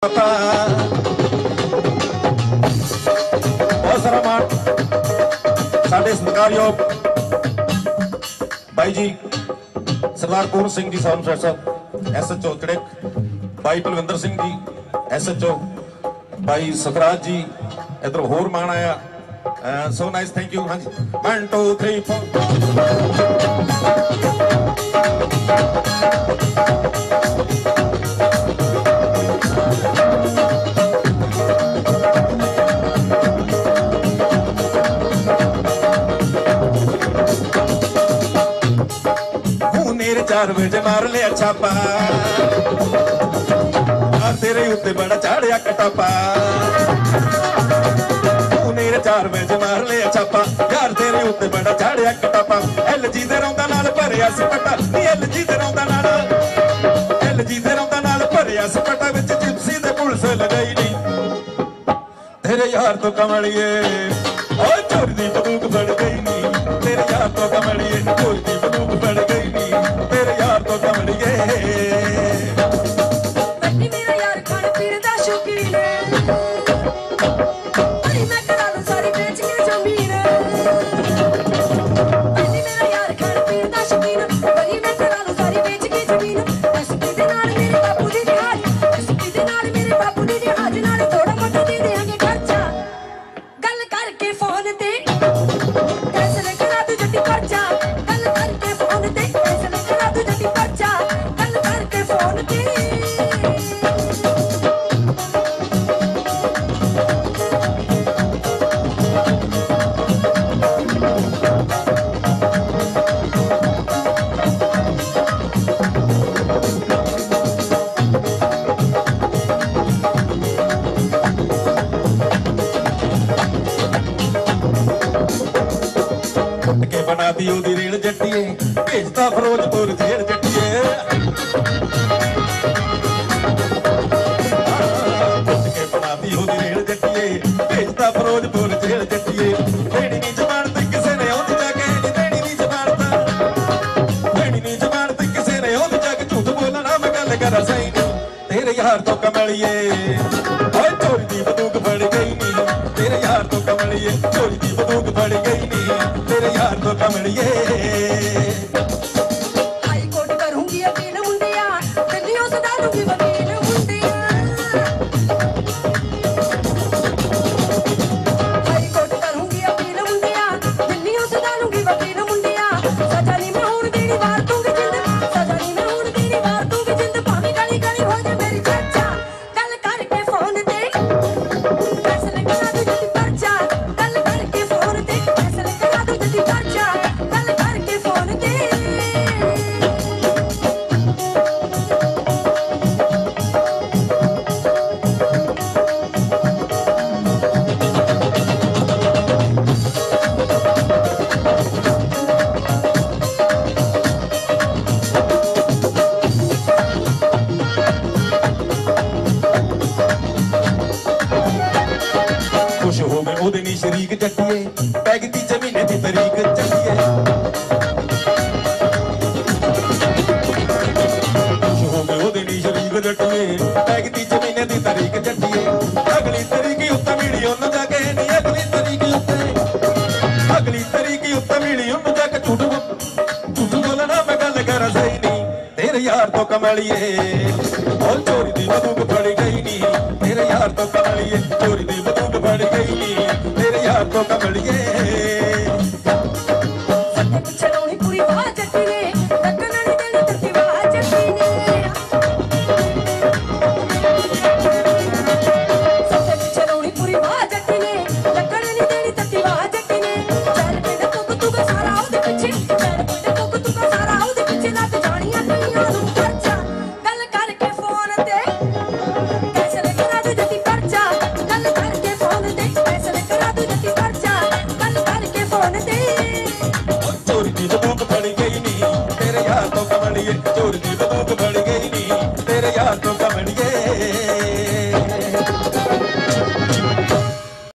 बहुत सारा मान साडे सत्कारयोग भाई जी सरदार पूर्ण सिंह जी साहब SHO तिड़क, भाई बलविंदर सिंह जी SHO, भाई सतराज जी इधर होर मान आया। So nice, thank you. हाँ जी, 1 2 3 4 4 बजे मार लिया छापा, तेरे उत्ते बड़ा चाड़िया कटापा। 4 बजे मार लिया छापा, यार तेरे उत्ते बड़ा चाड़िया कटापा। LG दे रौंदा नाल भरिया सिपटा, LG दे रौंदा नाल भरिया सिपटा, विच जिप्सी दे पुलिस लगाई नहीं। तेरे यार तो कमलिए ओए चोरी दी बंदूक फड़ गई नी, तेरे यार तो कमलिए चोरी दी बंदूक फड़ गई नी, तेरे यार तो कमलिए। बड़ी मेरा यार खाने पीने दा शौकीन है, अरे मैं करा लूं सारी बेच के जमीन। बड़ी मेरा यार खाने पीने दा शौकीन, बड़ी मैं करा लूं सारी बेच के जमीन। SP दे नाल मेरे बापू दी दिहाड़, SP दे नाल मेरे बापू दी दिहाड़, नाल थोड़ा मोटा दे देंगे खर्चा। गल करके फोन ते कैसे करा तू जट्टी खर्चा, गल करके फोन ते कैसे करा तू जट्टी खर्चा, गल करके फोन ते। के बना दी ओदी रेल जट्टिए, भेजता फिरोजपुर जेल जट्टिए। के बना दी ओदी रेल जट्टिए, भेजता फिरोजपुर जेल जट्टिए। देनी नी जमानत किसे ने ओदी जाके, देनी नी जमानत किसे ने ओदी जाके। झूठ बोलना मैं गल कर सही नहीं, तेरे यार तो कमलिए ओए चोरी दी बंदूक फड़ गई नी, तेरे यार तो कमलिए चोरी दी बंदूक फड़ गई नी, तेरे यार तो कमलिए। हाई कोर्ट करूंगी अपील मुंडिया, दिल्लियों से डालूंगी वकील मुंडिया। हाई कोर्ट करूंगी अपील मुंडिया, दिल्लियों से डालूंगी वकील मुंडिया। सजा नहीं मैं हुण देनी वार दूंगी जिंद, सजा नहीं मैं हुण देनी वार दूंगी जिंद। भाਵੇਂ गली गली हो जाए मेरी चर्चा, गल करके फोन ते फैसले करा दूं जल्दी पर्चा, गल करके फोन ते फैसले करा दूं जल्दी पर्चा, गल करके फोन ते। खुश हो गए ओदे नी शरीक जट्टिए, पै गई तीजे महीने दी तरीक जट्टिए। खुश हो गए ओदे नी शरीक जट्टिए, पै गई तीजे महीने दी तरीक जट्टिए। अगली तरीक उत्ते मिली ओनू जाके नी, अगली तरीक उत्ते मिली ओनू जाके। झूठ बोलना मैं गल कर सही नहीं, तेरे यार तो कमलिए ओ चोरी दी बंदूक फड़ गई नी, तेरे यार तो